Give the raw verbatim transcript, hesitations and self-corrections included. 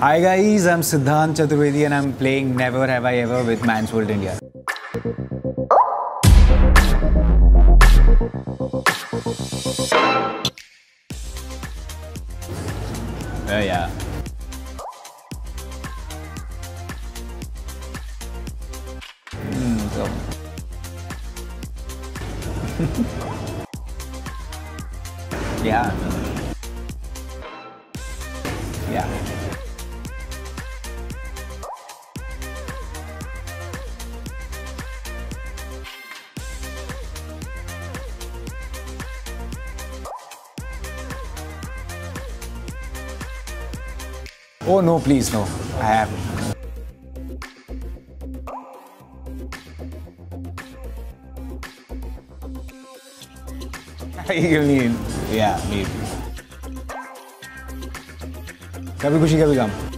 Hi guys, I'm Siddhant Chaturvedi and I'm playing Never Have I Ever with Man's World India. Uh, yeah. Mm, so. Yeah. Yeah. Oh no, please no. I have. You mean, yeah, maybe. कभी खुशी कभी गम.